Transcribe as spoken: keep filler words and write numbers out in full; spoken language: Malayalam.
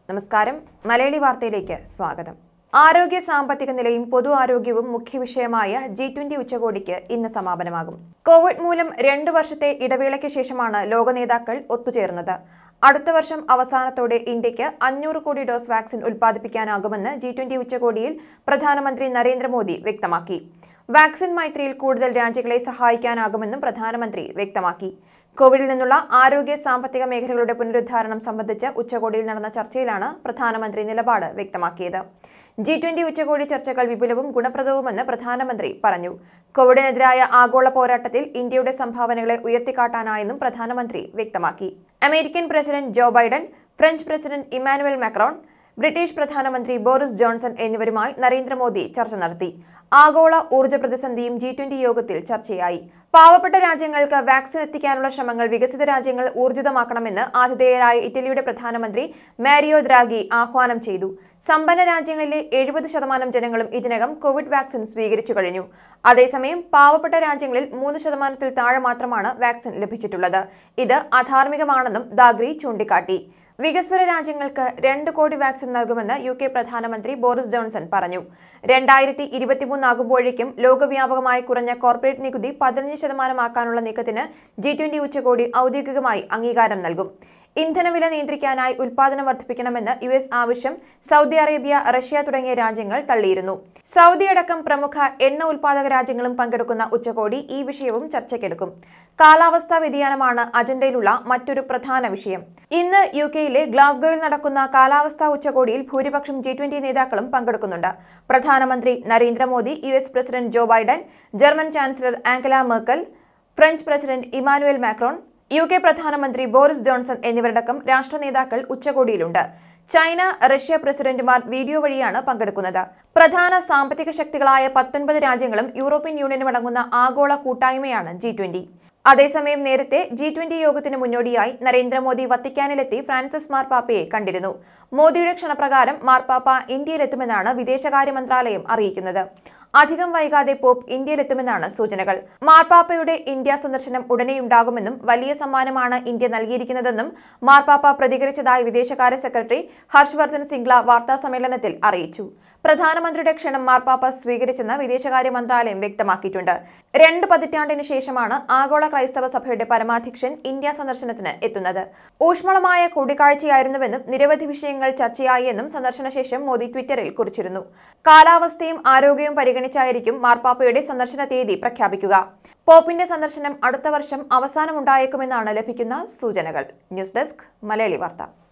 നമസ്കാരം. മലയാളി വാർത്തയിലേക്ക് സ്വാഗതം. ആരോഗ്യ സാമ്പത്തിക നിലയും പൊതു ആരോഗ്യവും മുഖ്യ വിഷയമായ ജി ട്വന്റി ഉച്ചകോടിക്ക് ഇന്ന് സമാപനമാകും. കോവിഡ് മൂലം രണ്ടു വർഷത്തെ ഇടവേളയ്ക്ക് ശേഷമാണ് ലോക നേതാക്കൾ ഒത്തുചേർന്നത്. അടുത്ത വർഷം അവസാനത്തോടെ ഇന്ത്യക്ക് അഞ്ഞൂറ് കോടി ഡോസ് വാക്സിൻ ഉൽപ്പാദിപ്പിക്കാനാകുമെന്ന് ജി ട്വന്റി ഉച്ചകോടിയിൽ പ്രധാനമന്ത്രി നരേന്ദ്രമോദി വ്യക്തമാക്കി. വാക്സിൻ മൈത്രിയിൽ കൂടുതൽ രാജ്യങ്ങളെ സഹായിക്കാനാകുമെന്നും പ്രധാനമന്ത്രി വ്യക്തമാക്കി. കോവിഡിൽ നിന്നുള്ള ആരോഗ്യ സാമ്പത്തിക മേഖലകളുടെ പുനരുദ്ധാരണം സംബന്ധിച്ച് ഉച്ചകോടിയിൽ നടന്ന ചർച്ചയിലാണ് പ്രധാനമന്ത്രി നിലപാട് വ്യക്തമാക്കിയത്. ജി ട്വന്റി ഉച്ചകോടി ചർച്ചകൾ വിപുലവും ഗുണപ്രദവുമെന്ന് പ്രധാനമന്ത്രി പറഞ്ഞു. കോവിഡിനെതിരായ ആഗോള പോരാട്ടത്തിൽ ഇന്ത്യയുടെ സംഭാവനകളെ ഉയർത്തിക്കാട്ടാനായെന്നും പ്രധാനമന്ത്രി വ്യക്തമാക്കി. American president Joe Biden, French president Emmanuel Macron, British പ്രധാനമന്ത്രി ബോറിസ് ജോൺസൺ എന്നിവരുമായി നരേന്ദ്രമോദി ചർച്ച നടത്തി. ആഗോള ഊർജ്ജ പ്രതിസന്ധിയും ജി ട്വന്റി യോഗത്തിൽ ചർച്ചയായി. പാവപ്പെട്ട രാജ്യങ്ങൾക്ക് വാക്സിൻ എത്തിക്കാനുള്ള ശ്രമങ്ങൾ വികസിത രാജ്യങ്ങൾ ഊർജിതമാക്കണമെന്ന് ആതിഥേയരായ ഇറ്റലിയുടെ പ്രധാനമന്ത്രി മാരിയോ ദ്രാഗി ആഹ്വാനം ചെയ്തു. സമ്പന്ന രാജ്യങ്ങളിലെ എഴുപത് ശതമാനം ജനങ്ങളും ഇതിനകം കോവിഡ് വാക്സിൻ സ്വീകരിച്ചു കഴിഞ്ഞു. അതേസമയം പാവപ്പെട്ട രാജ്യങ്ങളിൽ മൂന്ന് ശതമാനത്തിൽ താഴെ മാത്രമാണ് വാക്സിൻ ലഭിച്ചിട്ടുള്ളത്. ഇത് അധാർമികമാണെന്നും ദ്രാഗി ചൂണ്ടിക്കാട്ടി. വികസ്വര രാജ്യങ്ങൾക്ക് രണ്ട് കോടി വാക്സിൻ നൽകുമെന്ന് യു കെ പ്രധാനമന്ത്രി ബോറിസ് ജോൺസൺ പറഞ്ഞു. രണ്ടായിരത്തി ഇരുപത്തിമൂന്നാകുമ്പോഴേക്കും ലോകവ്യാപകമായി കുറഞ്ഞ കോർപ്പറേറ്റ് നികുതി പതിനഞ്ച് ശതമാനമാക്കാനുള്ള നീക്കത്തിന് ജി ട്വന്റി ഉച്ചകോടി ഔദ്യോഗികമായി അംഗീകാരം നൽകും. ഇന്ധനവില നിയന്ത്രിക്കാനായി ഉൽപാദനം വർദ്ധിപ്പിക്കണമെന്ന് യു എസ് ആവശ്യം സൗദി അറേബ്യ, റഷ്യ തുടങ്ങിയ രാജ്യങ്ങൾ തള്ളിയിരുന്നു. സൗദി അടക്കം പ്രമുഖ എണ്ണ ഉൽപാദക രാജ്യങ്ങളും പങ്കെടുക്കുന്ന ഉച്ചകോടി ഈ വിഷയവും ചർച്ചയ്ക്കെടുക്കും. കാലാവസ്ഥാ വ്യതിയാനമാണ് അജണ്ടയിലുള്ള മറ്റൊരു പ്രധാന വിഷയം. ഇന്ന് യു കെയിലെ ഗ്ലാസ്ഗോയിൽ നടക്കുന്ന കാലാവസ്ഥാ ഉച്ചകോടിയിൽ ഭൂരിപക്ഷം ജി ട്വന്റി നേതാക്കളും പങ്കെടുക്കുന്നുണ്ട്. പ്രധാനമന്ത്രി Narendra Modi, U S president Joe Biden, German chancellor Angela Merkel, French president Emmanuel Macron, U K പ്രധാനമന്ത്രി ബോറിസ് ജോൺസൺ എന്നിവരടക്കം രാഷ്ട്ര നേതാക്കൾ ഉച്ചകോടിയിലുണ്ട്. ചൈന, റഷ്യ പ്രസിഡന്റുമാർ വീഡിയോ വഴിയാണ് പങ്കെടുക്കുന്നത്. പ്രധാന സാമ്പത്തിക ശക്തികളായ പത്തൊൻപത് രാജ്യങ്ങളും യൂറോപ്യൻ യൂണിയനും അടങ്ങുന്ന ആഗോള കൂട്ടായ്മയാണ് ജി ട്വന്റി. അതേസമയം നേരത്തെ ജി ട്വന്റി യോഗത്തിന് മുന്നോടിയായി നരേന്ദ്രമോദി വത്തിക്കാനിലെത്തി ഫ്രാൻസിസ് മാർപ്പാപ്പയെ കണ്ടിരുന്നു. മോദിയുടെ ക്ഷണപ്രകാരം മാർപ്പാപ്പ ഇന്ത്യയിലെത്തുമെന്നാണ് വിദേശകാര്യ മന്ത്രാലയം അറിയിക്കുന്നത്. അധികം വൈകാതെ പോപ്പ് ഇന്ത്യയിലെത്തുമെന്നാണ് സൂചനകൾ. മാർപ്പാപ്പയുടെ ഇന്ത്യ സന്ദർശനം ഉടനെയുണ്ടാകുമെന്നും വലിയ സമ്മാനമാണ് ഇന്ത്യ നൽകിയിരിക്കുന്നതെന്നും മാർപ്പാപ്പ പ്രതികരിച്ചതായി വിദേശകാര്യ സെക്രട്ടറി ഹർഷവർദ്ധൻ സിംഗ്ല വാർത്താ സമ്മേളനത്തിൽ അറിയിച്ചു. പ്രധാനമന്ത്രിയുടെ ക്ഷണം മാർപ്പാപ്പ സ്വീകരിച്ചെന്ന് വിദേശകാര്യ മന്ത്രാലയം വ്യക്തമാക്കിയിട്ടുണ്ട്. രണ്ട് പതിറ്റാണ്ടിന് ശേഷമാണ് ആഗോള ക്രൈസ്തവ സഭയുടെ പരമാധ്യക്ഷൻ ഇന്ത്യ സന്ദർശനത്തിന് എത്തുന്നത്. ഊഷ്മളമായ കൂടിക്കാഴ്ചയായിരുന്നുവെന്നും നിരവധി വിഷയങ്ങൾ ചർച്ചയായി എന്നും സന്ദർശനശേഷം മോദി ട്വിറ്ററിൽ കുറിച്ചിരുന്നു. കാലാവസ്ഥയും ആരോഗ്യവും പരിഗണിച്ചായിരിക്കും മാർപ്പാപ്പയുടെ സന്ദർശന തീയതി പ്രഖ്യാപിക്കുക. പോപ്പിന്റെ സന്ദർശനം അടുത്ത വർഷം അവസാനമുണ്ടായേക്കുമെന്നാണ് ലഭിക്കുന്ന സൂചനകൾ. ന്യൂസ് ഡെസ്ക്, മലയാളി വാർത്ത.